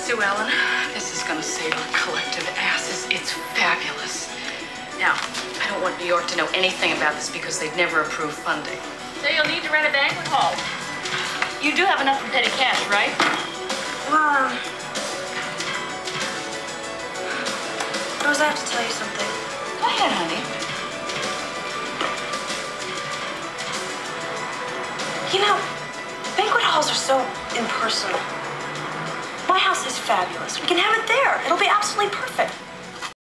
Sue Ellen, this is gonna save our collective asses. It's fabulous. Now, I don't want New York to know anything about this because they'd never approve funding. So you'll need to rent a banquet hall. You do have enough for petty cash, right? Rose, I have to tell you something. Go ahead, honey. You know, banquet halls are so impersonal. My house is fabulous. We can have it there. It'll be absolutely perfect.